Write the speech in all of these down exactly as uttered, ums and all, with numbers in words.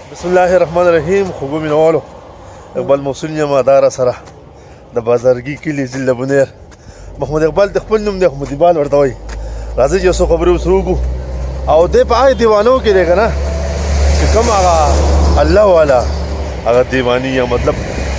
بسم الله الرحمن الرحیم. خوبو مینوالو اقبال موصول یم داره سره د بازارګي کلي ضلع بونیر. محمد اقبال د خپل نوم دی، محمد اقبال ورته وایي. راځئ چې یو څو خبرې ورسره وکړو. او دی په هغه دیوانو کې دی که نه چې کوم هغه الله والا هغه دیواني یا مطلب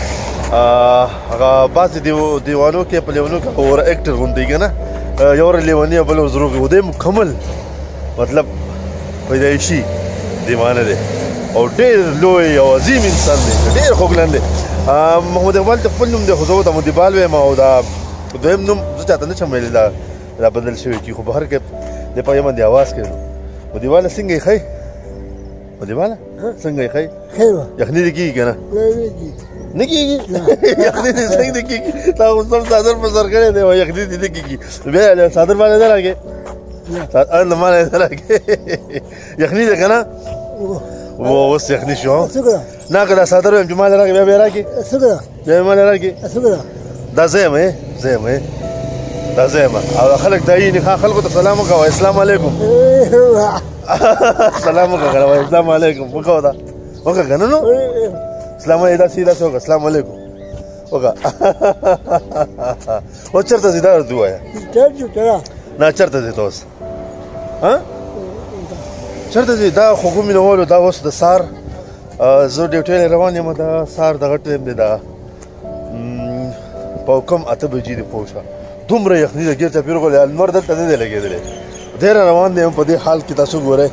هغه بعضې دیوانو کې په لیونو کې هغه ور اکټر غوندې که نه یو ور لیوني او بل ور زروږي. و دی مکمل مطلب پیدایشي دیوانه دی او ډېر لوی او عظیم انسان دی، ډېر خوږلن دی. محمد اقبال د خپل نوم دی، خو زه ورته محمد اقبال وایم او دا دویم نوم زه چاته نه شم ویلی دا دا بدل شوی کي، خو بهر کې د په باندې اواز کوي. محمد اقباله څنګه یې ښی؟ محمد اقباله څنګه یې ښی؟ ښی وه. یخني دې کېږي که نه؟ نه کېږي. یخني دې څنګه دې کېږي؟ تا خو سم څادر په سر کړی دی او یخني دې نه کېږي. بیا څادر باندې نه راکې؟ نه مالی نه راکې. یخني دی که نه؟ اوس یخني شو نه که دا څادر وایم چې مالی راکې بیا بیا راکې؟ بیا یې مالی راکې؟ دا زه یم زه یم دا زه یم او خلک دا یې نه خلکو ته سلام وکړه. اسلام علیکم. سلام وکړه کنه، وایي اسلام علیکم وکړه. دا وکړه که نه نو اسلام علیکم. داسې داسې وکړه اسلام علیکم وکړه. اوس چېرته ځې دا ورته ووایه. نه چېرته ځې ته اوس؟ چېرته ځې؟ دا خوږو مینوالو دا اوس د سهار زه ډیوټۍ روان یم. دا سهار دغه ټایم دی، دا په کم اته بجې دي پوه شه. دومره یخني ده ګیر چاپېر غلی لمر دلته نه دی لګېدلی. ډېره روان دی په دې حال کې تاسو ګورئ.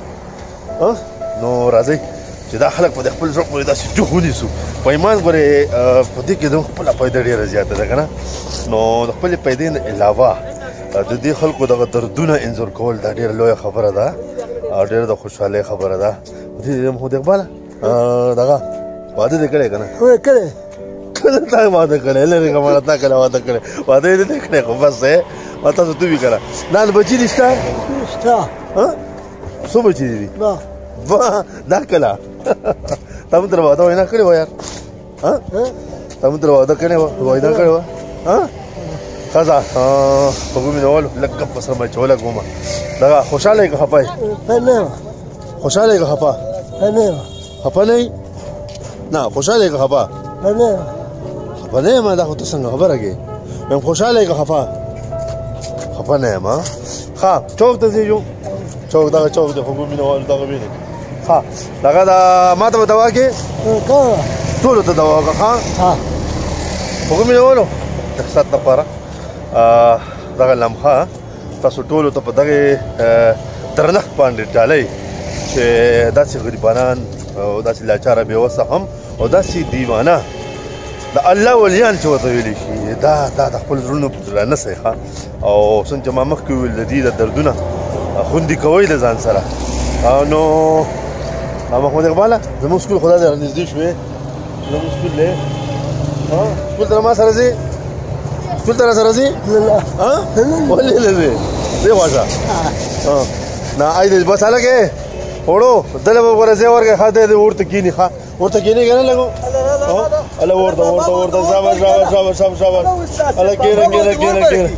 نو راځئ چې دا خلک په دې خپل زړه پورې داسې جوخ ونیسو. په ایمان ګورئ په دې کې زموږ خپله پیدا ډېره زیاته ده که نه. نو د خپلې پیدې نه علاوه د دې خلکو دغه دردونه انځور کول دا ډېره لویه خبره ده او ډېره د خوشحالۍ خبره ده. محمد اقباله دغه واده دې کړی که نه؟ کړی. کله تا واده کړی؟ لرې که ماله تا کله واده کړی؟ واده یې نه کړی خو بس دی. ما تاسو ته وي که نه نان بچي دي شته؟ شته. څو بچي دي؟ دا کله تا مو تر واده وینا کړې وه یار؟ تا مو تر واده کړې وه وینا کړې وه؟ ښځه خوږو مینوالو لږ ګپ ورسره مه اچوه لږ ومه. دغه خوشحاله یې که خفه یې؟ خوشحاله یې که خفه؟ خفه نه یې؟ نه خوشحاله یې که خفه؟ خفه نه یم. دا خو ته څنګه خبره کوې؟ وایم خوشحاله یې که خفه؟ خفه نه یم. ښه چوک ته ځې جو چوک دغه چوک دی خوږو مینوالو دغه وینې. ښه دغه دا ما ته به دوا کې ټولو ته دوا وکړه. ښه خوږو مینوالو د احساس لپاره دغه لمحه تاسو ټولو ته په دغې درنښت باندې ډالۍ چې داسې غریبانان او داسې لاچاره بېوسه هم او داسې دیوانه د الله ولیان چې ورته ویلی شي دا دا د خپل زړونو رانسئ ښه. او څنګه چې ما مخکې وویل د دې د دردونه خوندي کوئ د ځان سره. نو محمد اقباله زموږ سکول خو دا دی رانږدې شوې زموږ سکول دی سکول ته ما سره ځې؟ سکول ته را سره ځې؟ ولې نه ځې؟ ځې خواشه نه آی بس هلکې وړو دله به ګوره ځای ورکړې ښه دی ورته کښېني ښه ورته کښېنې که نه لږ هله ورته ورته ورته شاباش شاباش شاباش شاباش شاباش هله کښېنه کښېنه کښېنه کښېنه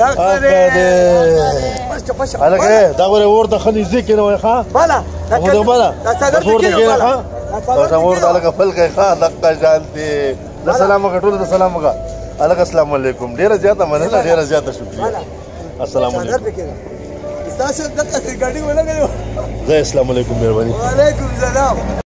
هلکې دا ګورې ورته ښه نږدې کښېنه وایي ښه محمد اقباله بس ورته کښېنه ښه بس ورته هلکه پل کوي ښه دقه شان دی. د سلام وکړه ټولو ته سلام وکړه هلکه السلام علیکم. ډېره زیاته مننه ډېره زیاته شکریه. السلام علیکم. زه السلام علیکم مهرباني. وعلیکم سلام.